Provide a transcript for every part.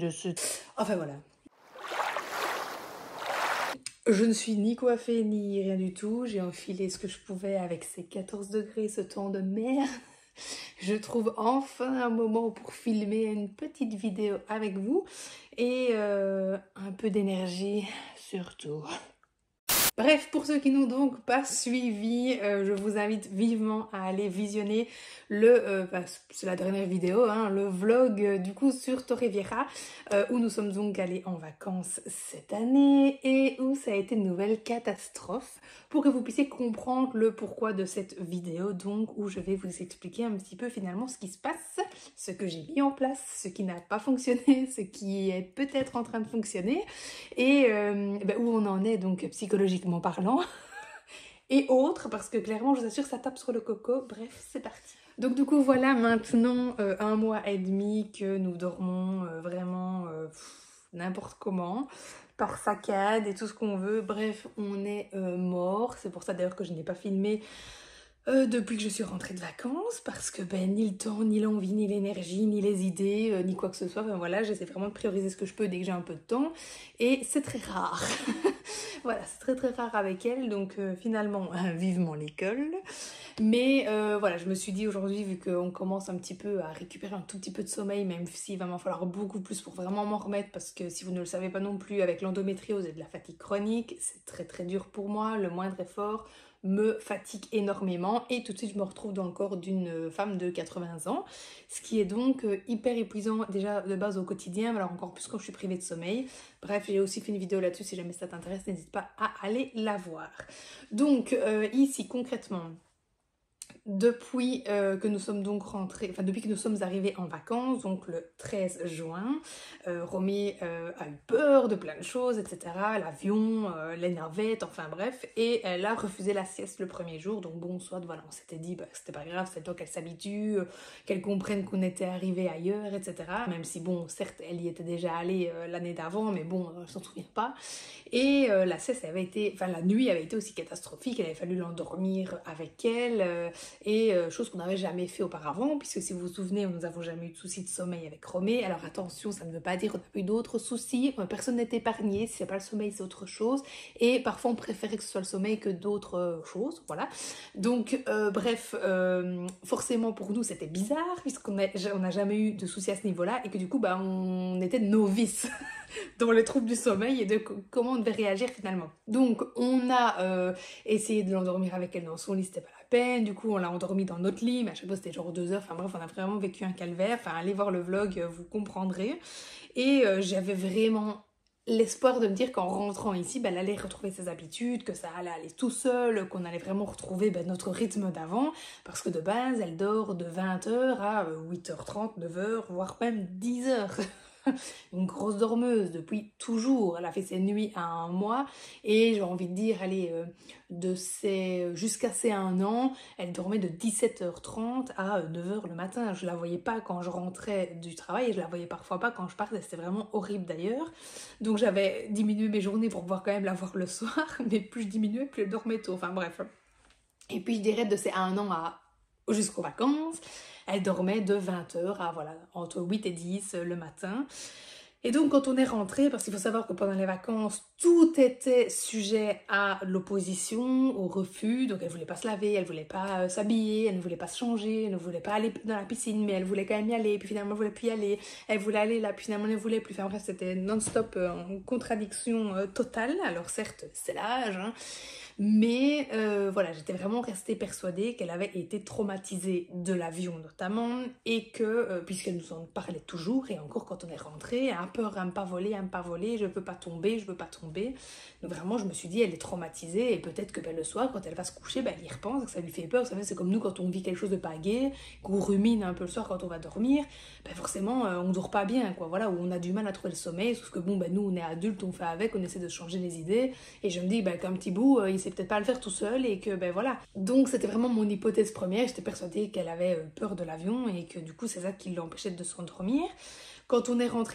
Enfin voilà. Je ne suis ni coiffée ni rien du tout. J'ai enfilé ce que je pouvais avec ces 14 degrés, ce temps de merde. Je trouve enfin un moment pour filmer une petite vidéo avec vous et un peu d'énergie surtout. Bref, pour ceux qui n'ont donc pas suivi, je vous invite vivement à aller visionner c'est la dernière vidéo, hein, le vlog du coup sur Torrevieja, où nous sommes donc allés en vacances cette année et où ça a été une nouvelle catastrophe, pour que vous puissiez comprendre le pourquoi de cette vidéo, donc où je vais vous expliquer un petit peu finalement ce qui se passe, ce que j'ai mis en place, ce qui n'a pas fonctionné, ce qui est peut-être en train de fonctionner et où on en est donc psychologiquement parlant et autres, parce que clairement je vous assure ça tape sur le coco. Bref, c'est parti. Donc du coup voilà maintenant 1 mois et demi que nous dormons vraiment n'importe comment, par saccade et tout ce qu'on veut. Bref, on est mort. C'est pour ça d'ailleurs que je n'ai pas filmé depuis que je suis rentrée de vacances, parce que ni le temps, ni l'envie, ni l'énergie, ni les idées, ni quoi que ce soit. Enfin voilà, j'essaie vraiment de prioriser ce que je peux dès que j'ai un peu de temps. Et c'est très rare. Voilà, c'est très rare avec elle. Donc finalement, vivement l'école. Mais voilà, je me suis dit aujourd'hui, vu qu'on commence un petit peu à récupérer un tout petit peu de sommeil, même s'il va m'en falloir beaucoup plus pour vraiment m'en remettre, parce que si vous ne le savez pas non plus, avec l'endométriose et de la fatigue chronique, c'est très dur pour moi. Le moindre effort me fatigue énormément et tout de suite je me retrouve dans le corps d'une femme de 80 ans, ce qui est donc hyper épuisant déjà de base au quotidien, mais alors encore plus quand je suis privée de sommeil. Bref, j'ai aussi fait une vidéo là-dessus, si jamais ça t'intéresse, n'hésite pas à aller la voir. Donc ici concrètement, depuis que nous sommes donc rentrés, enfin depuis que nous sommes arrivés en vacances, donc le 13 juin, Romy a eu peur de plein de choses, etc. L'avion, les navettes, enfin bref, et elle a refusé la sieste le premier jour. Donc bon, soit voilà, on s'était dit que c'était pas grave, c'est le temps qu'elle s'habitue, qu'elle comprenne qu'on était arrivé ailleurs, etc. Même si bon, certes, elle y était déjà allée l'année d'avant, mais bon, elle s'en souvient pas. Et la sieste avait été, enfin la nuit avait été aussi catastrophique, il avait fallu l'endormir avec elle. Et chose qu'on n'avait jamais fait auparavant, puisque si vous vous souvenez, nous n'avons jamais eu de soucis de sommeil avec Romée. Alors attention, ça ne veut pas dire qu'on n'a pas eu d'autres soucis, personne n'est épargné, si c'est pas le sommeil c'est autre chose, et parfois on préférait que ce soit le sommeil que d'autres choses, voilà. Donc bref, forcément pour nous c'était bizarre, puisqu'on n'a jamais eu de soucis à ce niveau-là, et que du coup on était novices dans les troubles du sommeil et de comment on devait réagir finalement. Donc on a essayé de l'endormir avec elle dans son lit, c'était pas la peine, du coup on l'a endormi dans notre lit, mais à chaque fois c'était genre 2 heures, enfin bref on a vraiment vécu un calvaire, enfin allez voir le vlog, vous comprendrez. Et j'avais vraiment l'espoir de me dire qu'en rentrant ici, elle allait retrouver ses habitudes, que ça allait aller tout seul, qu'on allait vraiment retrouver notre rythme d'avant, parce que de base elle dort de 20h à 8h30, 9h, voire même 10h. Une grosse dormeuse depuis toujours. Elle a fait ses nuits à 1 mois et j'ai envie de dire, allez, jusqu'à ses 1 an, elle dormait de 17h30 à 9h le matin. Je la voyais pas quand je rentrais du travail et je la voyais parfois pas quand je partais. C'était vraiment horrible d'ailleurs. Donc j'avais diminué mes journées pour pouvoir quand même la voir le soir, mais plus je diminuais, plus elle dormait tôt. Enfin bref. Et puis je dirais de ses 1 an jusqu'aux vacances, elle dormait de 20h à voilà, entre 8 et 10 le matin. Et donc quand on est rentré, parce qu'il faut savoir que pendant les vacances, tout était sujet à l'opposition, au refus. Donc elle voulait pas se laver, elle voulait pas s'habiller, elle ne voulait pas se changer, elle ne voulait pas aller dans la piscine, mais elle voulait quand même y aller. Puis finalement elle voulait plus y aller, elle voulait aller là, puis finalement elle ne voulait plus. Enfin bref, c'était non-stop en contradiction totale. Alors certes, c'est l'âge, hein. Mais voilà, j'étais vraiment restée persuadée qu'elle avait été traumatisée de l'avion notamment et que, puisqu'elle nous en parlait toujours, et encore quand on est rentré, elle a peur à me pas voler, je veux pas tomber, je veux pas tomber. Donc vraiment, je me suis dit, elle est traumatisée et peut-être que le soir, quand elle va se coucher, elle y repense, que ça lui fait peur. Vous savez, c'est comme nous quand on vit quelque chose de pas gai, qu'on rumine un peu le soir quand on va dormir, forcément, on dort pas bien, quoi. Voilà, où on a du mal à trouver le sommeil, sauf que bon, nous, on est adultes, on fait avec, on essaie de changer les idées, et je me dis, qu'un petit bout, il sait peut-être pas le faire tout seul et que voilà. Donc c'était vraiment mon hypothèse première, j'étais persuadée qu'elle avait peur de l'avion et que du coup c'est ça qui l'empêchait de s'endormir. Quand on est rentré donc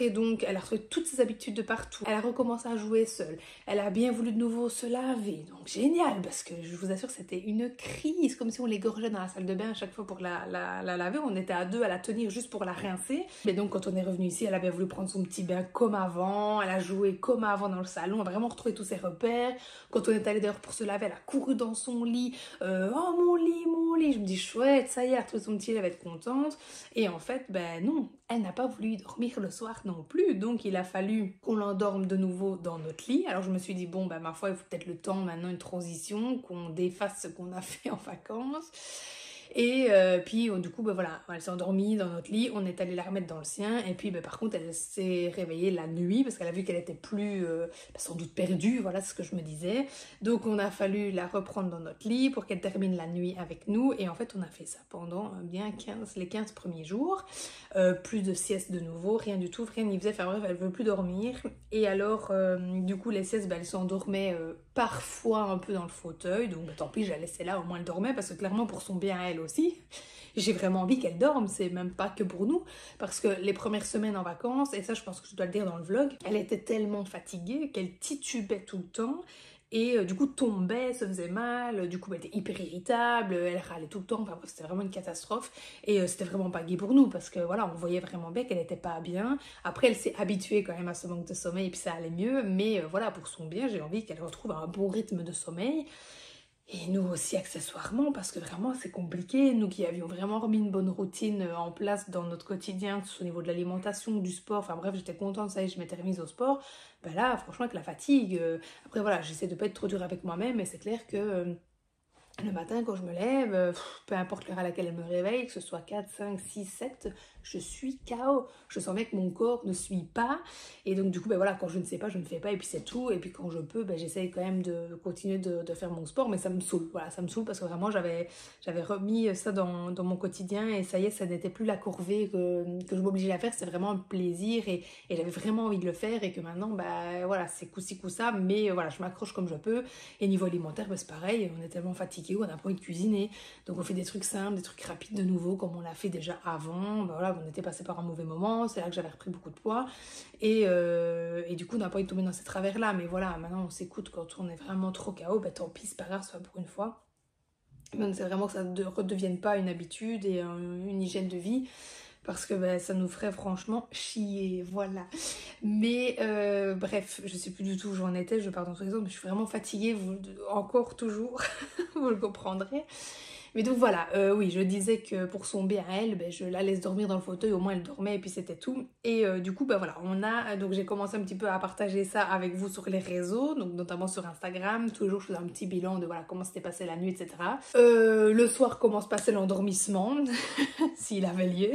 elle a retrouvé toutes ses habitudes de partout. Elle a recommencé à jouer seule. Elle a bien voulu de nouveau se laver. Donc génial, parce que je vous assure, c'était une crise, comme si on l'égorgeait dans la salle de bain à chaque fois pour la laver. On était à deux à la tenir juste pour la rincer. Mais donc quand on est revenu ici, elle a bien voulu prendre son petit bain comme avant. Elle a joué comme avant dans le salon. Elle a vraiment retrouvé tous ses repères. Quand on est allé dehors pour se laver, elle a couru dans son lit. Oh mon lit, mon lit. Je me dis chouette, ça y est, elle a retrouvé son petit lit, elle va être contente. Et en fait, ben non, elle n'a pas voulu dormir le soir non plus. Donc il a fallu qu'on l'endorme de nouveau dans notre lit. Alors je me suis dit bon, ben ma foi, il faut peut-être le temps maintenant, une transition, qu'on défasse ce qu'on a fait en vacances. Et puis du coup, ben voilà, elle s'est endormie dans notre lit, on est allé la remettre dans le sien, et puis ben, par contre elle s'est réveillée la nuit, parce qu'elle a vu qu'elle était plus, sans doute perdue, voilà ce que je me disais. Donc on a fallu la reprendre dans notre lit pour qu'elle termine la nuit avec nous, et en fait on a fait ça pendant bien les 15 premiers jours. Plus de sieste de nouveau, rien du tout, rien n'y faisait, enfin bref, elle veut plus dormir. Et alors, du coup les siestes, ben, elle s'endormait parfois un peu dans le fauteuil, donc ben, tant pis, je la laissais là, au moins elle dormait, parce que clairement pour son bien à elle aussi, j'ai vraiment envie qu'elle dorme, c'est même pas que pour nous, parce que les premières semaines en vacances, et ça je pense que je dois le dire dans le vlog, elle était tellement fatiguée qu'elle titubait tout le temps, et du coup tombait, se faisait mal, du coup elle était hyper irritable, elle râlait tout le temps, enfin bref c'était vraiment une catastrophe, et c'était vraiment pas gai pour nous, parce que voilà, on voyait vraiment bien qu'elle était pas bien. Après elle s'est habituée quand même à ce manque de sommeil, et puis ça allait mieux, mais voilà, pour son bien, j'ai envie qu'elle retrouve un bon rythme de sommeil. Et nous aussi accessoirement, parce que vraiment c'est compliqué, nous qui avions vraiment remis une bonne routine en place dans notre quotidien, que ce soit au niveau de l'alimentation, du sport, enfin bref j'étais contente, ça y est, je m'étais remise au sport, ben là franchement avec la fatigue, après voilà, j'essaie de pas être trop dure avec moi-même, mais c'est clair que le matin quand je me lève, peu importe l'heure à laquelle elle me réveille, que ce soit 4, 5, 6, 7, je suis KO. Je sens bien que mon corps ne suit pas. Et donc du coup, ben voilà, quand je ne sais pas, je ne fais pas et puis c'est tout. Et puis quand je peux, ben, j'essaye quand même de continuer de faire mon sport, mais ça me saoule. Voilà, ça me saoule parce que vraiment j'avais remis ça dans mon quotidien et ça y est, ça n'était plus la corvée que je m'obligeais à faire. C'était vraiment un plaisir et j'avais vraiment envie de le faire et que maintenant, ben voilà, c'est coup-ci, coup-ça, mais voilà, je m'accroche comme je peux. Et niveau alimentaire, ben, c'est pareil, on est tellement fatigué, on n'a pas envie de cuisiner. Donc on fait des trucs simples, des trucs rapides de nouveau, comme on l'a fait déjà avant. Ben voilà, on était passé par un mauvais moment, c'est là que j'avais repris beaucoup de poids. Et du coup, on n'a pas envie de tomber dans ces travers-là. Mais voilà, maintenant on s'écoute quand on est vraiment trop KO, ben tant pis, c'est pas grave, c'est pas pour une fois. Donc c'est vraiment que ça ne redevienne pas une habitude et une hygiène de vie. Parce que ben, ça nous ferait franchement chier, voilà. Mais bref, je sais plus du tout où j'en étais, je pars dans tous les autres, mais je suis vraiment fatiguée, encore toujours, vous le comprendrez. Mais donc voilà, oui, je disais que pour son bien à elle, ben, je la laisse dormir dans le fauteuil, au moins elle dormait et puis c'était tout. Et du coup, ben voilà, donc j'ai commencé un petit peu à partager ça avec vous sur les réseaux, donc notamment sur Instagram. Toujours je fais un petit bilan de voilà comment s'était passé la nuit, etc. Le soir, comment se passait l'endormissement, s'il avait lieu.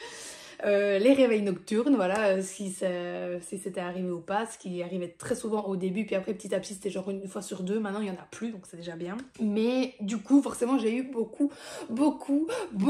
Les réveils nocturnes, voilà, si c'était arrivé ou pas, ce qui arrivait très souvent au début, puis après petit à petit c'était genre une fois sur deux, maintenant il n'y en a plus, donc c'est déjà bien. Mais du coup, forcément, j'ai eu beaucoup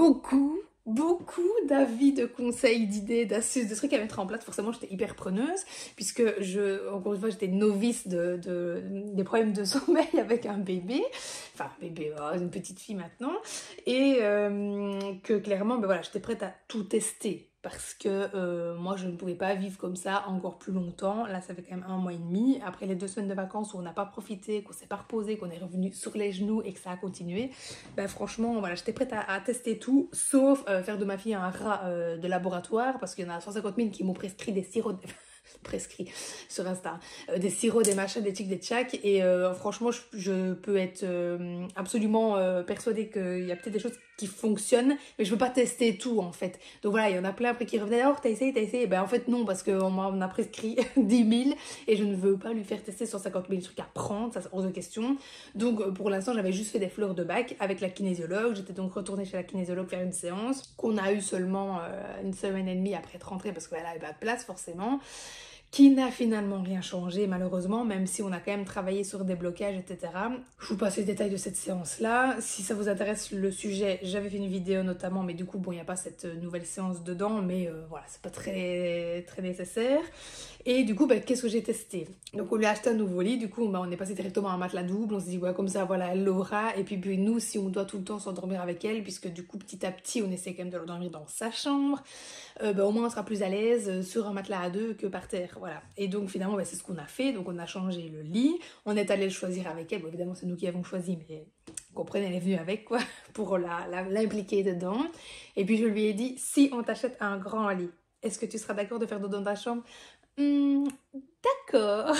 d'avis, de conseils, d'idées, d'astuces, de trucs à mettre en place. Forcément, j'étais hyper preneuse, puisque encore une fois, j'étais novice des problèmes de sommeil avec un bébé, enfin un bébé, une petite fille maintenant, et que clairement, ben voilà, j'étais prête à tout tester. Parce que moi je ne pouvais pas vivre comme ça encore plus longtemps. Là ça fait quand même 1 mois et demi. Après les 2 semaines de vacances où on n'a pas profité, qu'on s'est pas reposé, qu'on est revenu sur les genoux et que ça a continué, ben franchement voilà, j'étais prête à tester tout, sauf faire de ma fille un rat de laboratoire, parce qu'il y en a 150 000 qui m'ont prescrit des sirops prescrit sur Insta, des sirops, des machins, des tics, des tchacs, et franchement je peux être absolument persuadée qu'il y a peut-être des choses qui fonctionnent, mais je veux pas tester tout en fait. Donc voilà, il y en a plein après qui revenaient, alors t'as essayé, et ben en fait non, parce qu'on m'a prescrit 10 000 et je ne veux pas lui faire tester 150 000 trucs à prendre, ça c'est hors de question. Donc pour l'instant j'avais juste fait des fleurs de bac avec la kinésiologue. J'étais donc retournée chez la kinésiologue faire une séance qu'on a eu seulement 1 semaine et demie après être rentrée, parce qu'elle avait pas de place forcément, qui n'a finalement rien changé malheureusement, même si on a quand même travaillé sur des blocages, etc. Je vous passe les détails de cette séance-là. Si ça vous intéresse le sujet, j'avais fait une vidéo notamment, mais du coup, bon, il n'y a pas cette nouvelle séance dedans, mais voilà, c'est pas très, très nécessaire. Et du coup, bah, qu'est-ce que j'ai testé? Donc, on lui a acheté un nouveau lit, du coup, bah, on est passé directement à un matelas double, on s'est dit, ouais, comme ça, voilà, elle l'aura. Et puis, nous, si on doit tout le temps s'endormir avec elle, puisque du coup, petit à petit, on essaie quand même de l'endormir dans sa chambre, bah, au moins on sera plus à l'aise sur un matelas à deux que par terre, voilà. Et donc, finalement, bah, c'est ce qu'on a fait, donc on a changé le lit, on est allé le choisir avec elle, bon, évidemment, c'est nous qui avons choisi, mais vous comprenez, elle est venue avec, quoi, pour l'impliquer dedans. Et puis, je lui ai dit, si on t'achète un grand lit, est-ce que tu seras d'accord de faire dodo dans ta chambre? D'accord.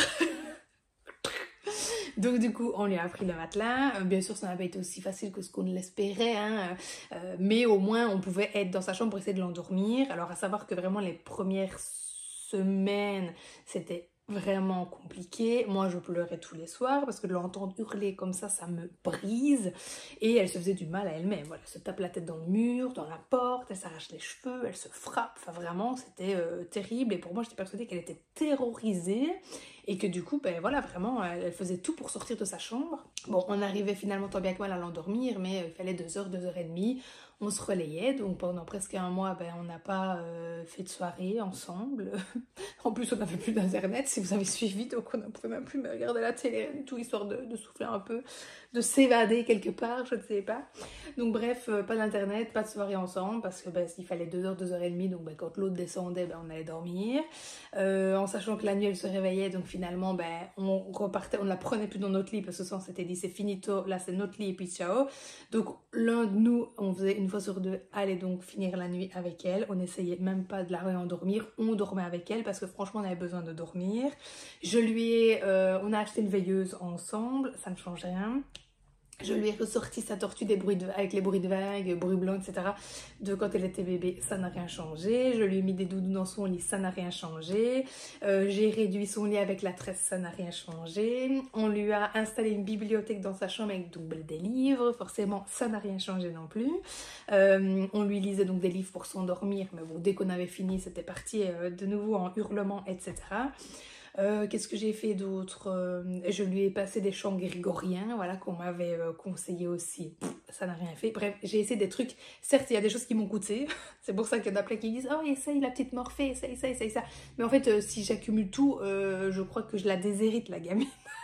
Donc du coup, on lui a pris le matelas. Bien sûr, ça n'a pas été aussi facile que ce qu'on l'espérait, hein. Mais au moins, on pouvait être dans sa chambre pour essayer de l'endormir. Alors à savoir que vraiment les premières semaines, c'était vraiment compliqué. Moi, je pleurais tous les soirs parce que de l'entendre hurler comme ça me brise. Et elle se faisait du mal à elle-même. Voilà, elle se tape la tête dans le mur, dans la porte, elle s'arrache les cheveux, elle se frappe. Enfin, vraiment, c'était terrible. Et pour moi, j'étais persuadée qu'elle était terrorisée. Et que du coup, ben voilà, vraiment, elle faisait tout pour sortir de sa chambre. Bon, on arrivait finalement tant bien que mal à l'endormir, mais il fallait 2 heures, 2 heures et demie. On se relayait, donc pendant presque un mois, ben, on n'a pas fait de soirée ensemble. En plus, on n'avait plus d'internet, si vous avez suivi, donc on ne pouvait même plus me regarder la télé, tout histoire de souffler un peu, de s'évader quelque part, je ne sais pas. Donc bref, pas d'internet, pas de soirée ensemble, parce que ben, il fallait 2 heures, 2 heures et demie, donc ben, quand l'autre descendait, ben, on allait dormir. En sachant que la nuit, elle se réveillait, donc finalement, ben, on repartait, on ne la prenait plus dans notre lit, parce que ça, on s'était dit, c'est finito, là c'est notre lit, et puis ciao. Donc l'un de nous, on faisait une fois sur deux, aller donc finir la nuit avec elle. On essayait même pas de la réendormir, on dormait avec elle, parce que franchement, on avait besoin de dormir. On a acheté une veilleuse ensemble, ça ne change rien. Je lui ai ressorti sa tortue avec les bruits de vagues, bruits blancs, etc. de quand elle était bébé, ça n'a rien changé. Je lui ai mis des doudous dans son lit, ça n'a rien changé. J'ai réduit son lit avec la tresse, ça n'a rien changé. On lui a installé une bibliothèque dans sa chambre avec donc des livres, forcément ça n'a rien changé non plus. On lui lisait donc des livres pour s'endormir, mais bon, dès qu'on avait fini, c'était parti de nouveau en hurlement, etc. Qu'est-ce que j'ai fait d'autre? Je lui ai passé des chants grégoriens, voilà, qu'on m'avait conseillé aussi. Ça n'a rien fait. Bref, j'ai essayé des trucs. Certes, il y a des choses qui m'ont coûté. C'est pour ça qu'il y en a plein qui disent oh, essaye la petite Morphée, essaye ça, essaye ça. Mais en fait, si j'accumule tout, je crois que je la déshérite, la gamine.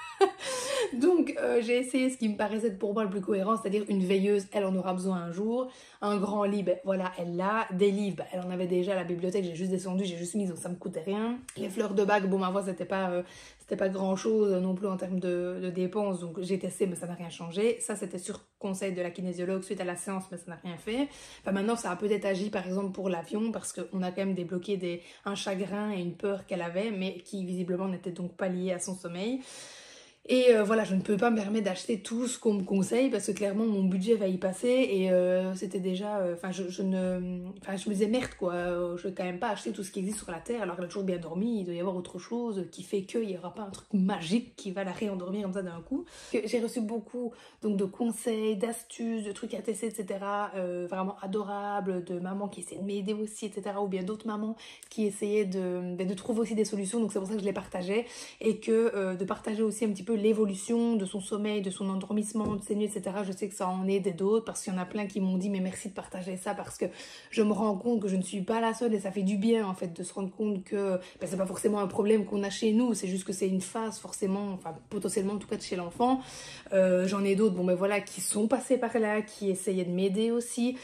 Donc j'ai essayé ce qui me paraissait pour moi le plus cohérent, c'est-à-dire une veilleuse, elle en aura besoin un jour, un grand lit, ben voilà, elle l'a, des livres, ben, elle en avait déjà à la bibliothèque, j'ai juste descendu, j'ai juste mis, donc ça me coûtait rien. Les fleurs de bague, bon ma voix c'était pas grand chose non plus en termes de dépenses, donc j'ai testé mais ça n'a rien changé. Ça c'était sur conseil de la kinésiologue suite à la séance, mais ça n'a rien fait. Enfin maintenant ça a peut-être agi par exemple pour l'avion, parce qu'on a quand même débloqué un chagrin et une peur qu'elle avait, mais qui visiblement n'était donc pas lié à son sommeil. Et voilà, je ne peux pas me permettre d'acheter tout ce qu'on me conseille parce que clairement mon budget va y passer et c'était déjà, enfin je me disais merde quoi, je vais quand même pas acheter tout ce qui existe sur la terre alors qu'elle a toujours bien dormi, il doit y avoir autre chose qui fait qu'il n'y aura pas un truc magique qui va la réendormir comme ça d'un coup. J'ai reçu beaucoup donc de conseils, d'astuces, de trucs à tester, etc. Vraiment adorables, de mamans qui essaient de m'aider aussi, etc. Ou bien d'autres mamans qui essayaient de trouver aussi des solutions, donc c'est pour ça que je les partageais et que de partager aussi un petit peu l'évolution de son sommeil, de son endormissement, de ses nuits, etc. Je sais que ça en aide d'autres parce qu'il y en a plein qui m'ont dit mais merci de partager ça parce que je me rends compte que je ne suis pas la seule et ça fait du bien en fait de se rendre compte que ben, c'est pas forcément un problème qu'on a chez nous, c'est juste que c'est une phase forcément, enfin potentiellement en tout cas de chez l'enfant. J'en ai d'autres, bon ben voilà, qui sont passés par là, qui essayaient de m'aider aussi.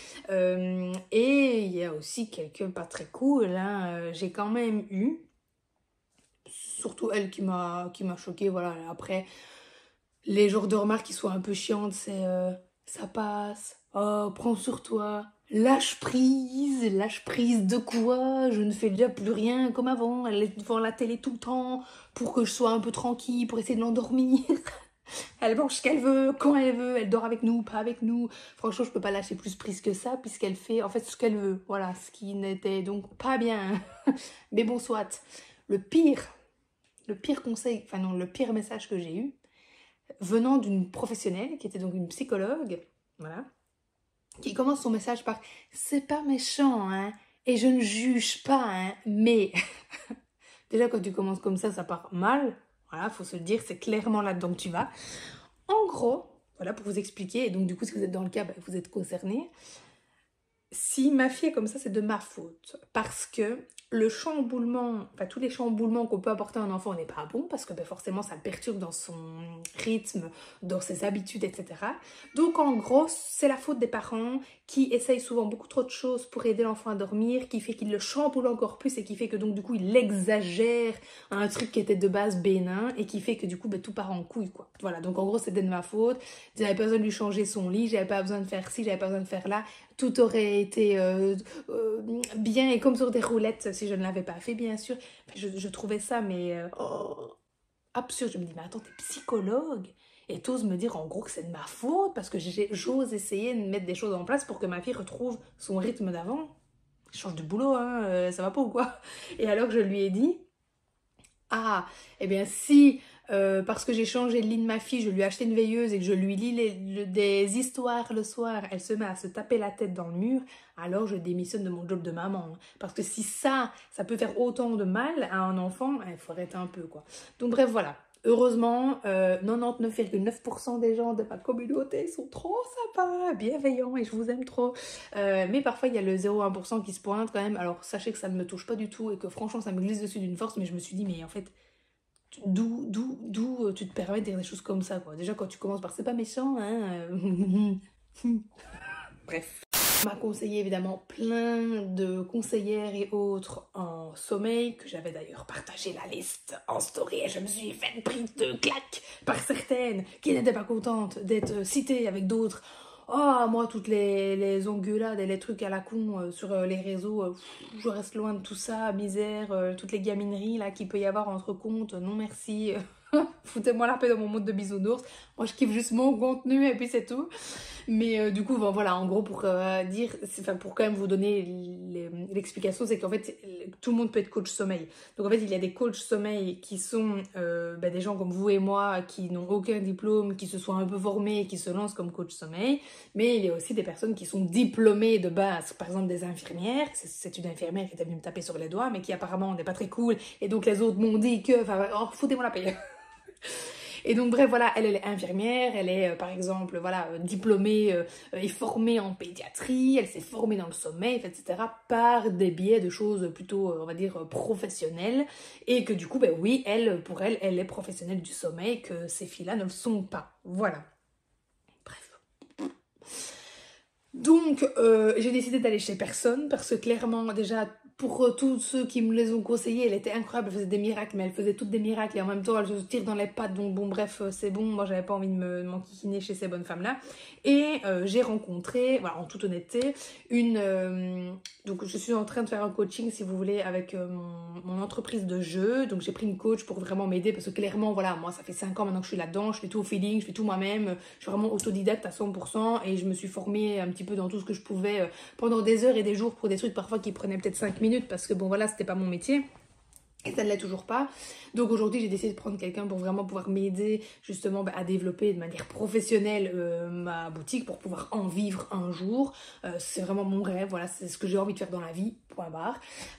Et il y a aussi quelques pas très cool, hein. J'ai quand même eu surtout elle qui m'a choquée, voilà. Après, les genres de remarques qui sont un peu chiantes, c'est ça passe, oh, prends sur toi, lâche prise de quoi? Je ne fais déjà plus rien comme avant, elle est devant la télé tout le temps pour que je sois un peu tranquille, pour essayer de l'endormir. Elle mange ce qu'elle veut, quand elle veut, elle dort avec nous, pas avec nous. Franchement, je peux pas lâcher plus prise que ça, puisqu'elle fait en fait ce qu'elle veut. Voilà, ce qui n'était donc pas bien. Mais bon, soit. Le pire conseil, enfin non, le pire message que j'ai eu, venant d'une professionnelle, qui était donc une psychologue, voilà, qui commence son message par « C'est pas méchant, hein, et je ne juge pas, hein, mais... » Déjà, quand tu commences comme ça part mal. Voilà, faut se le dire, c'est clairement là-dedans que tu vas. En gros, Voilà, pour vous expliquer. Et donc, du coup, si vous êtes dans le cas, bah, vous êtes concerné. Si ma fille est comme ça, c'est de ma faute. Parce que le chamboulement, enfin tous les chamboulements qu'on peut apporter à un enfant n'est pas bon, parce que ben, forcément ça le perturbe dans son rythme, dans ses habitudes, etc. Donc en gros, c'est la faute des parents qui essayent souvent beaucoup trop de choses pour aider l'enfant à dormir, qui fait qu'il le chamboule encore plus et qui fait que donc du coup il exagère un truc qui était de base bénin et qui fait que du coup ben, tout part en couille quoi. Voilà, donc en gros c'était de ma faute. J'avais pas besoin de lui changer son lit, j'avais pas besoin de faire ci, j'avais pas besoin de faire là. Tout aurait été bien et comme sur des roulettes si je ne l'avais pas fait, bien sûr. Je trouvais ça, mais absurde. Je me dis, mais attends, t'es psychologue et t'oses me dire en gros que c'est de ma faute parce que j'ose essayer de mettre des choses en place pour que ma fille retrouve son rythme d'avant. Je change de boulot, hein, ça va pas ou quoi? Et alors je lui ai dit, ah, eh bien si, parce que j'ai changé le lit de ma fille, je lui ai acheté une veilleuse et que je lui lis des histoires le soir, elle se met à se taper la tête dans le mur, alors je démissionne de mon job de maman. Parce que si ça peut faire autant de mal à un enfant, il faut arrêter un peu quoi. Donc bref, voilà. Heureusement, 99,9% des gens de ma communauté sont trop sympas, bienveillants et je vous aime trop. Mais parfois, il y a le 0,1% qui se pointe quand même. Alors, sachez que ça ne me touche pas du tout et que franchement, ça me glisse dessus d'une force. Mais je me suis dit, mais en fait, d'où tu te permets de dire des choses comme ça, quoi. Déjà, quand tu commences par c'est pas méchant, hein. Bref. On m'a conseillé évidemment plein de conseillères et autres en sommeil, que j'avais d'ailleurs partagé la liste en story et je me suis fait une prise de claque par certaines qui n'étaient pas contentes d'être citées avec d'autres. Oh, moi, toutes les engueulades et les trucs à la con sur les réseaux, je reste loin de tout ça, misère, toutes les gamineries là qu'il peut y avoir entre comptes, non merci. Foutez-moi la paix dans mon mode de bisounours. Moi, je kiffe juste mon contenu et puis c'est tout. Mais du coup, bon, voilà, en gros, pour dire, enfin, pour quand même vous donner l'explication, c'est qu'en fait, tout le monde peut être coach sommeil. Donc en fait, il y a des coachs sommeil qui sont des gens comme vous et moi, qui n'ont aucun diplôme, qui se sont un peu formés et qui se lancent comme coach sommeil. Mais il y a aussi des personnes qui sont diplômées de base, par exemple des infirmières. C'est une infirmière qui était venue me taper sur les doigts, mais qui apparemment n'est pas très cool. Et donc les autres m'ont dit que, enfin, oh, foutez-moi la paix. Et donc bref, voilà, elle est infirmière, elle est par exemple voilà diplômée et formée en pédiatrie, elle s'est formée dans le sommeil, etc. par des biais de choses plutôt, on va dire, professionnelles. Et que du coup, ben oui, pour elle, elle est professionnelle du sommeil, que ces filles-là ne le sont pas. Voilà. Bref. Donc, j'ai décidé d'aller chez personne parce que clairement, déjà, pour tous ceux qui me les ont conseillés, elle était incroyable, elle faisait des miracles, mais elle faisait toutes des miracles et en même temps, elle se tire dans les pattes. Donc, bon, bref, c'est bon. Moi, j'avais pas envie de m'enquiquiner chez ces bonnes femmes-là. Et j'ai rencontré, voilà, en toute honnêteté, donc, je suis en train de faire un coaching, si vous voulez, avec mon entreprise de jeu. Donc, j'ai pris une coach pour vraiment m'aider parce que clairement, voilà, moi, ça fait 5 ans maintenant que je suis là-dedans, je fais tout au feeling, je fais tout moi-même, je suis vraiment autodidacte à 100% et je me suis formée un petit peu dans tout ce que je pouvais pendant des heures et des jours pour des trucs parfois qui prenaient peut-être 5 minutes parce que bon, voilà, c'était pas mon métier. Et ça ne l'est toujours pas. Donc aujourd'hui, j'ai décidé de prendre quelqu'un pour vraiment pouvoir m'aider justement à développer de manière professionnelle ma boutique pour pouvoir en vivre un jour. C'est vraiment mon rêve, voilà, c'est ce que j'ai envie de faire dans la vie, point barre.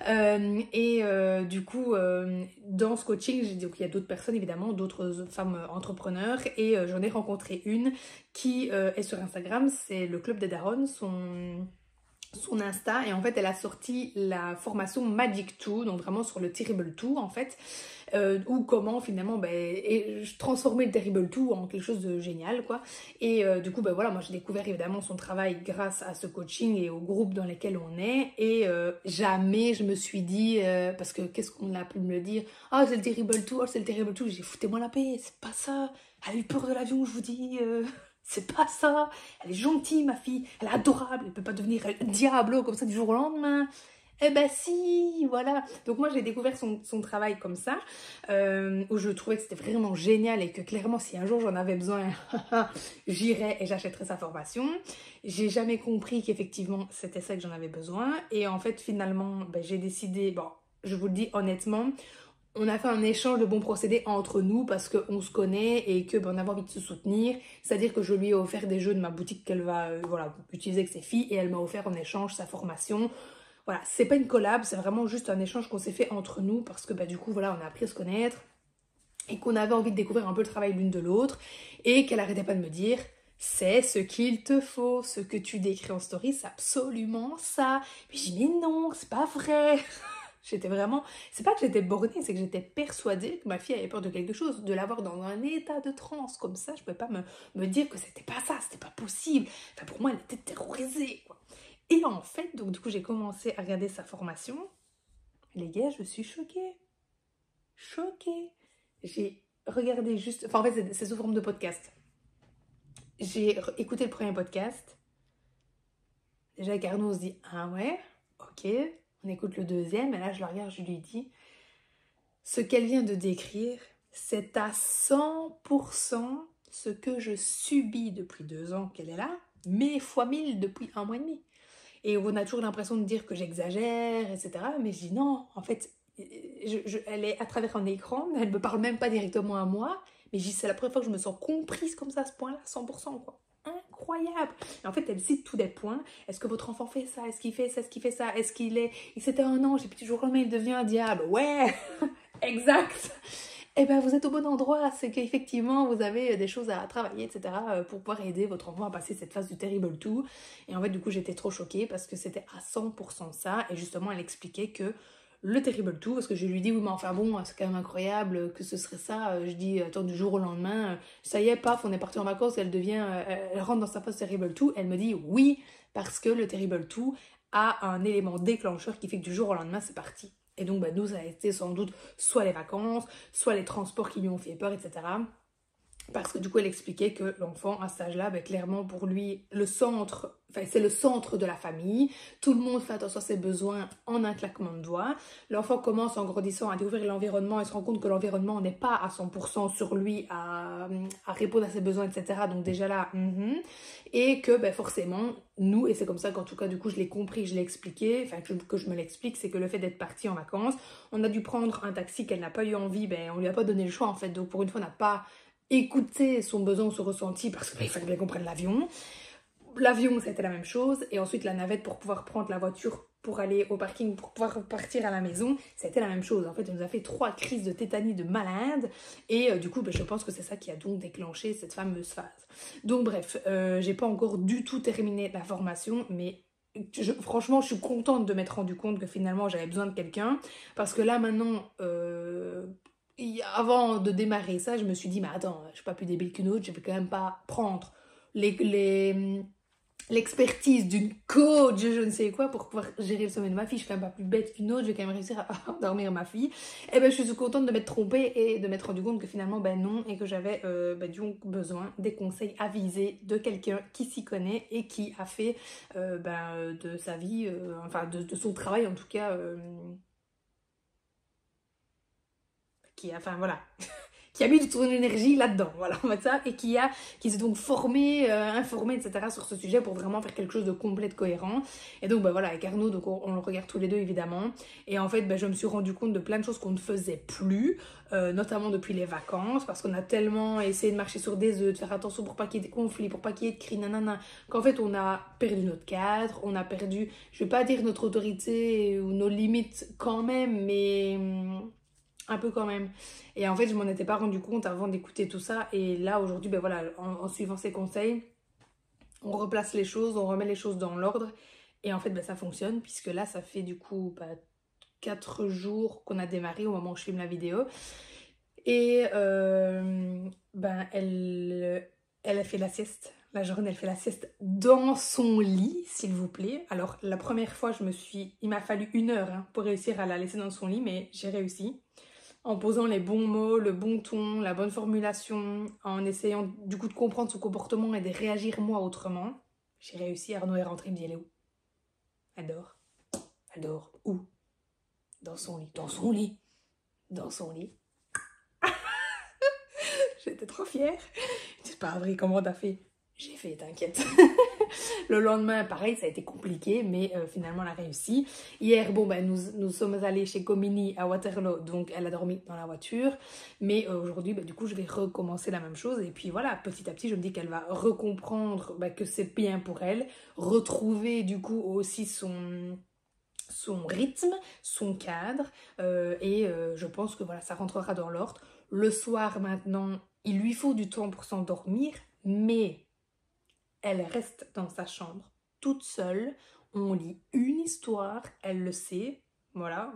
Du coup, dans ce coaching, donc, il y a d'autres personnes évidemment, d'autres femmes entrepreneurs et j'en ai rencontré une qui est sur Instagram, c'est le Club des Daronnes, son Insta, et en fait elle a sorti la Magic 2, donc vraiment sur le Terrible 2 en fait, ou comment finalement transformer le Terrible 2 en quelque chose de génial quoi. Et du coup voilà, moi j'ai découvert évidemment son travail grâce à ce coaching et au groupe dans lequel on est, et jamais je me suis dit, parce que qu'est-ce qu'on a pu me le dire, ah c'est le Terrible 2, oh c'est le Terrible 2, j'ai foutez-moi la paix, c'est pas ça, elle a eu peur de l'avion je vous dis, c'est pas ça, elle est gentille ma fille, elle est adorable, elle peut pas devenir Diablo comme ça du jour au lendemain. Eh ben si, voilà. Donc moi j'ai découvert son travail comme ça, où je trouvais que c'était vraiment génial et que clairement si un jour j'en avais besoin, j'irais et j'achèterais sa formation. J'ai jamais compris qu'effectivement c'était ça que j'en avais besoin et en fait finalement j'ai décidé, bon je vous le dis honnêtement, on a fait un échange de bons procédés entre nous parce qu'on se connaît et que on avait envie de se soutenir. C'est-à-dire que je lui ai offert des jeux de ma boutique qu'elle va utiliser avec ses filles et elle m'a offert en échange sa formation. Voilà, c'est pas une collab, c'est vraiment juste un échange qu'on s'est fait entre nous parce que du coup voilà, on a appris à se connaître et qu'on avait envie de découvrir un peu le travail l'une de l'autre et qu'elle arrêtait pas de me dire c'est ce qu'il te faut, ce que tu décris en story, c'est absolument ça. Puis j'ai dit mais non, c'est pas vrai. J'étais vraiment, c'est pas que j'étais bornée, c'est que j'étais persuadée que ma fille avait peur de quelque chose, de l'avoir dans un état de transe comme ça, je pouvais pas me dire que c'était pas ça, c'était pas possible. Enfin pour moi elle était terrorisée quoi. Et en fait, donc du coup j'ai commencé à regarder sa formation. Les gars, je suis choquée. Choquée. J'ai regardé juste, enfin en fait c'est sous forme de podcast. J'ai écouté le premier podcast. Déjà avec Arnaud on se dit ah ouais, ok. On écoute le deuxième et là je le regarde, je lui dis ce qu'elle vient de décrire, c'est à 100% ce que je subis depuis 2 ans qu'elle est là, mais fois 1000 depuis 1 mois et demi. Et on a toujours l'impression de dire que j'exagère, etc. Mais je dis non, en fait, elle est à travers un écran, elle ne me parle même pas directement à moi, mais je dis c'est la première fois que je me sens comprise comme ça à ce point-là, 100% quoi. Incroyable. Et en fait, elle cite tous des points. Est-ce que votre enfant fait ça? Est-ce qu'il fait ça? Est-ce qu'il fait ça? Est-ce qu'il est... C'était un ange et puis toujours il devient un diable. Ouais. Exact. Eh bien, vous êtes au bon endroit, c'est qu'effectivement, vous avez des choses à travailler, etc. pour pouvoir aider votre enfant à passer cette phase du Terrible 2. Et en fait, du coup, j'étais trop choquée parce que c'était à 100% ça. Et justement, elle expliquait que le Terrible 2, parce que je lui dis, oui, mais enfin bon, c'est quand même incroyable que ce serait ça. Je dis, attends, du jour au lendemain, ça y est, paf, on est parti en vacances, elle rentre dans sa phase Terrible 2. Elle me dit, oui, parce que le Terrible 2 a un élément déclencheur qui fait que du jour au lendemain, c'est parti. Et donc, nous, ça a été sans doute soit les vacances, soit les transports qui lui ont fait peur, etc. Parce que du coup, elle expliquait que l'enfant, à cet âge-là, clairement, pour lui, c'est le centre de la famille. Tout le monde fait attention à ses besoins en un claquement de doigts. L'enfant commence, en grandissant, à découvrir l'environnement et se rend compte que l'environnement n'est pas à 100% sur lui à répondre à ses besoins, etc. Donc déjà là, et que forcément, nous, et c'est comme ça qu'en tout cas, du coup, je l'ai compris, je l'ai expliqué, enfin que je me l'explique, c'est que le fait d'être parti en vacances, on a dû prendre un taxi qu'elle n'a pas eu envie, on lui a pas donné le choix en fait. Donc pour une fois, on n'a pas écouter son besoin ou son ressenti parce qu'il fallait bien qu'on prenne l'avion. L'avion, c'était la même chose. Et ensuite, la navette pour pouvoir prendre la voiture pour aller au parking, pour pouvoir partir à la maison, c'était la même chose. En fait, on nous a fait 3 crises de tétanie de malade. Et du coup, je pense que c'est ça qui a donc déclenché cette fameuse phase. Donc bref, j'ai pas encore du tout terminé la formation, mais franchement, je suis contente de m'être rendu compte que finalement, j'avais besoin de quelqu'un. Parce que là, maintenant... avant de démarrer ça, je me suis dit, mais attends, je suis pas plus débile qu'une autre, je vais quand même pas prendre l'expertise d'une coach, je ne sais quoi, pour pouvoir gérer le sommeil de ma fille. Je suis quand même pas plus bête qu'une autre, je vais quand même réussir à endormir ma fille. Et je suis contente de m'être trompée et de m'être rendu compte que finalement, non, et que j'avais donc besoin des conseils avisés de quelqu'un qui s'y connaît et qui a fait de sa vie, de son travail en tout cas, qui a mis toute son énergie là-dedans, voilà, on va dire ça, et qui s'est donc formé, informé, etc. sur ce sujet pour vraiment faire quelque chose de complet, de cohérent. Et donc, voilà, avec Arnaud, donc on le regarde tous les deux, évidemment. Et en fait, je me suis rendu compte de plein de choses qu'on ne faisait plus, notamment depuis les vacances, parce qu'on a tellement essayé de marcher sur des œufs, de faire attention pour pas qu'il y ait des conflits, pour pas qu'il y ait de cris, nanana, qu'en fait, on a perdu notre cadre, on a perdu, je vais pas dire notre autorité ou nos limites quand même, mais... un peu quand même. Et en fait, je m'en étais pas rendu compte avant d'écouter tout ça. Et là, aujourd'hui, en suivant ces conseils, on replace les choses, on remet les choses dans l'ordre. Et en fait, ça fonctionne, puisque là, ça fait du coup 4 jours qu'on a démarré au moment où je filme la vidéo. Et elle a fait la sieste. La journée, elle fait la sieste dans son lit, s'il vous plaît. Alors, la première fois, il m'a fallu 1 heure pour réussir à la laisser dans son lit, mais j'ai réussi. En posant les bons mots, le bon ton, la bonne formulation, en essayant du coup de comprendre son comportement et de réagir moi autrement. J'ai réussi, Arnaud est rentré, il me dit elle est où? Elle dort. Elle dort. Où? Dans son lit. Dans son lit. Dans son lit. J'étais trop fière. C'est pas vrai, comment t'as fait? J'ai fait, t'inquiète. Le lendemain, pareil, ça a été compliqué, mais finalement, elle a réussi. Hier, nous sommes allés chez Comini à Waterloo, donc elle a dormi dans la voiture. Mais aujourd'hui, du coup, je vais recommencer la même chose. Et puis voilà, petit à petit, je me dis qu'elle va recomprendre que c'est bien pour elle. Retrouver, du coup, aussi son rythme, son cadre. Et je pense que voilà, ça rentrera dans l'ordre. Le soir, maintenant, il lui faut du temps pour s'endormir, mais... elle reste dans sa chambre toute seule, on lit une histoire, elle le sait, voilà,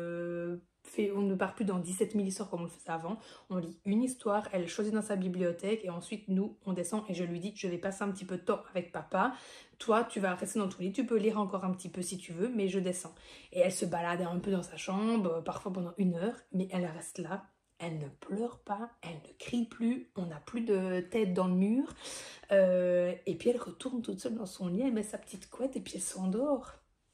on ne part plus dans 17 000 histoires comme on le faisait avant, on lit une histoire, elle choisit dans sa bibliothèque et ensuite nous on descend et je lui dis je vais passer un petit peu de temps avec papa, toi tu vas rester dans ton lit, tu peux lire encore un petit peu si tu veux mais je descends. Et elle se balade un peu dans sa chambre, parfois pendant 1 heure, mais elle reste là. Elle ne pleure pas, elle ne crie plus, on n'a plus de tête dans le mur. Et puis elle retourne toute seule dans son lit, elle met sa petite couette et puis elle s'endort.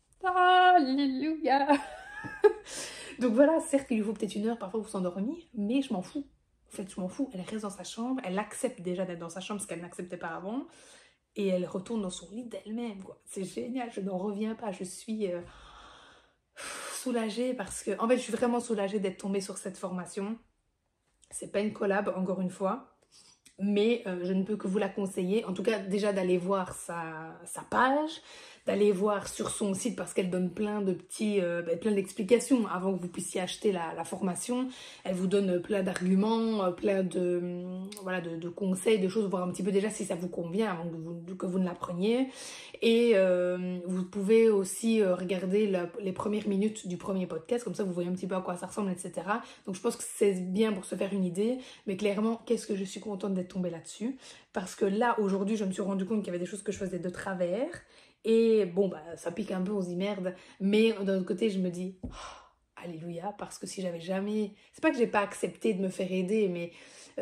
Alléluia. Donc voilà, certes il lui faut peut-être 1 heure parfois pour s'endormir, mais je m'en fous. En fait, je m'en fous. Elle reste dans sa chambre, elle accepte déjà d'être dans sa chambre, ce qu'elle n'acceptait pas avant. Et elle retourne dans son lit d'elle-même, quoi. C'est génial, je n'en reviens pas. Je suis soulagée parce que... En fait, je suis vraiment soulagée d'être tombée sur cette formation. C'est pas une collab, encore une fois. Mais je ne peux que vous la conseiller. En tout cas, déjà d'aller voir sa page, d'aller voir sur son site parce qu'elle donne plein de plein d'explications avant que vous puissiez acheter la formation. Elle vous donne plein d'arguments, plein voilà, de conseils, de choses, voir un petit peu déjà si ça vous convient avant que vous ne la preniez. Et vous pouvez aussi regarder les premières minutes du premier podcast, comme ça vous voyez un petit peu à quoi ça ressemble, etc. Donc je pense que c'est bien pour se faire une idée, mais clairement, qu'est-ce que je suis contente d'être tombée là-dessus, parce que là, aujourd'hui, je me suis rendu compte qu'il y avait des choses que je faisais de travers, et bon, bah, ça pique un peu, on se dit merde, mais d'un autre côté, je me dis, oh, alléluia, parce que si j'avais jamais... C'est pas que j'ai pas accepté de me faire aider, mais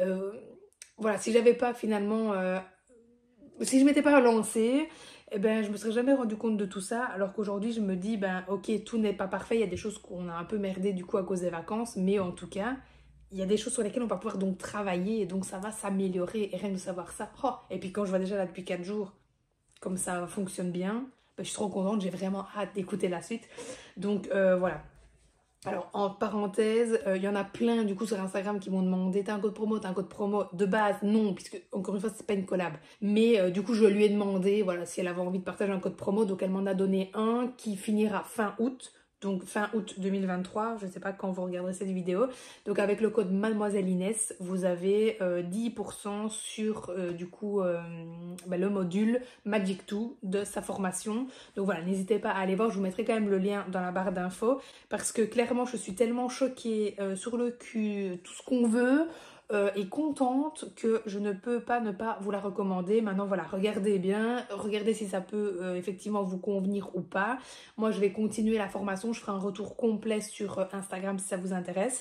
voilà, si j'avais pas finalement... si je m'étais pas relancée, eh ben, je me serais jamais rendu compte de tout ça, alors qu'aujourd'hui, je me dis, ben, ok, tout n'est pas parfait, il y a des choses qu'on a un peu merdé du coup à cause des vacances, mais en tout cas... Il y a des choses sur lesquelles on va pouvoir donc travailler et donc ça va s'améliorer et rien que de savoir ça. Oh, et puis quand je vois déjà là depuis 4 jours comme ça fonctionne bien, ben, je suis trop contente, j'ai vraiment hâte d'écouter la suite. Donc voilà. Alors en parenthèse, il y en a plein du coup sur Instagram qui m'ont demandé t'as un code promo, t'as un code promo. De base non, puisque encore une fois c'est pas une collab. Mais du coup je lui ai demandé voilà, si elle avait envie de partager un code promo, donc elle m'en a donné un qui finira fin août. Donc fin août 2023, je ne sais pas quand vous regarderez cette vidéo. Donc avec le code Mademoiselle Inès, vous avez 10% sur du coup le module Magic 2 de sa formation. Donc voilà, n'hésitez pas à aller voir, je vous mettrai quand même le lien dans la barre d'infos. Parce que clairement, je suis tellement choquée sur le cul, tout ce qu'on veut. Et contente que je ne peux pas ne pas vous la recommander. Maintenant voilà, regardez bien, regardez si ça peut effectivement vous convenir ou pas. Moi je vais continuer la formation, je ferai un retour complet sur Instagram si ça vous intéresse.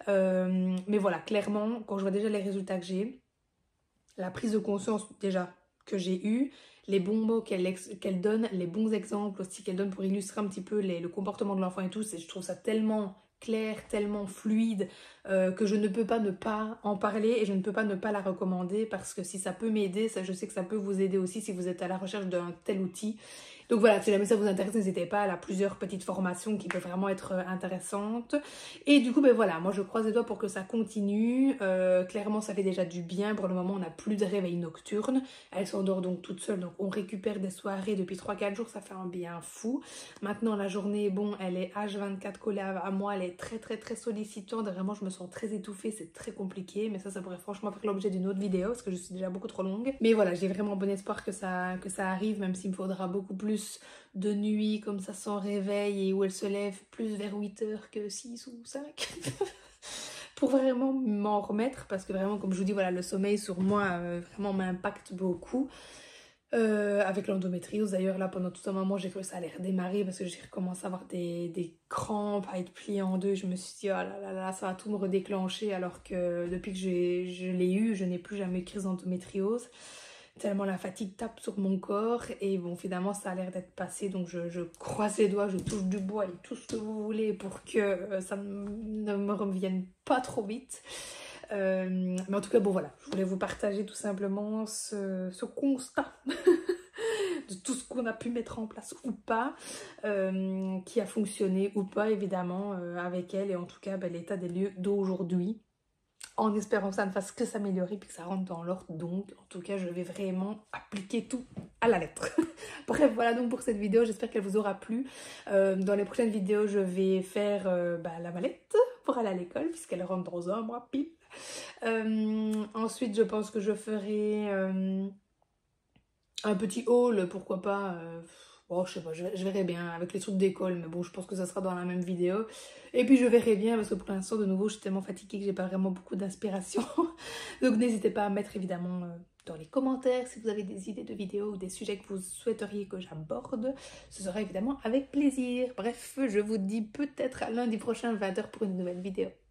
Mais voilà, clairement, quand je vois déjà les résultats que j'ai, la prise de conscience déjà que j'ai eue, les bons mots qu'elle donne, les bons exemples aussi qu'elle donne pour illustrer un petit peu le comportement de l'enfant et tout, je trouve ça tellement clair, tellement fluide que je ne peux pas ne pas en parler et je ne peux pas ne pas la recommander parce que si ça peut m'aider, je sais que ça peut vous aider aussi si vous êtes à la recherche d'un tel outil. Donc voilà, si jamais ça vous intéresse, n'hésitez pas, elle a plusieurs petites formations qui peuvent vraiment être intéressantes. Et du coup, ben voilà, moi je croise les doigts pour que ça continue. Clairement, ça fait déjà du bien. Pour le moment, on n'a plus de réveil nocturne. Elle s'endort donc toute seule, donc on récupère des soirées depuis 3-4 jours, ça fait un bien fou. Maintenant, la journée, bon, elle est H24 collée à moi, elle est très très très sollicitante. Vraiment, je me sens très étouffée, c'est très compliqué. Mais ça pourrait franchement faire l'objet d'une autre vidéo parce que je suis déjà beaucoup trop longue. Mais voilà, j'ai vraiment bon espoir que ça arrive, même s'il me faudra beaucoup plus de nuit comme ça sans réveil et où elle se lève plus vers 8 heures que 6 ou 5 pour vraiment m'en remettre parce que vraiment comme je vous dis voilà le sommeil sur moi vraiment m'impacte beaucoup avec l'endométriose. D'ailleurs là pendant tout un moment j'ai cru que ça allait redémarrer parce que j'ai recommencé à avoir des crampes, à être pliée en deux. Je me suis dit oh là là ça va tout me redéclencher alors que depuis que je l'ai eu je n'ai plus jamais eu de crise d'endométriose. Tellement la fatigue tape sur mon corps et bon finalement ça a l'air d'être passé donc je croise les doigts, je touche du bois et tout ce que vous voulez pour que ça ne me revienne pas trop vite. Mais en tout cas bon voilà, je voulais vous partager tout simplement ce constat de tout ce qu'on a pu mettre en place ou pas, qui a fonctionné ou pas évidemment avec elle et en tout cas l'état des lieux d'aujourd'hui. En espérant que ça ne fasse que s'améliorer puis que ça rentre dans l'ordre. Donc en tout cas je vais vraiment appliquer tout à la lettre. Bref voilà donc pour cette vidéo, j'espère qu'elle vous aura plu. Dans les prochaines vidéos je vais faire la mallette pour aller à l'école puisqu'elle rentre dans un mois pile. Ensuite je pense que je ferai Un petit haul, pourquoi pas. Bon, je sais pas, je verrai bien avec les trucs d'école, mais bon, je pense que ça sera dans la même vidéo. Et puis je verrai bien parce que pour l'instant, de nouveau, je suis tellement fatiguée que j'ai pas vraiment beaucoup d'inspiration. Donc n'hésitez pas à mettre évidemment dans les commentaires si vous avez des idées de vidéos ou des sujets que vous souhaiteriez que j'aborde. Ce sera évidemment avec plaisir. Bref, je vous dis peut-être à lundi prochain 20 h pour une nouvelle vidéo.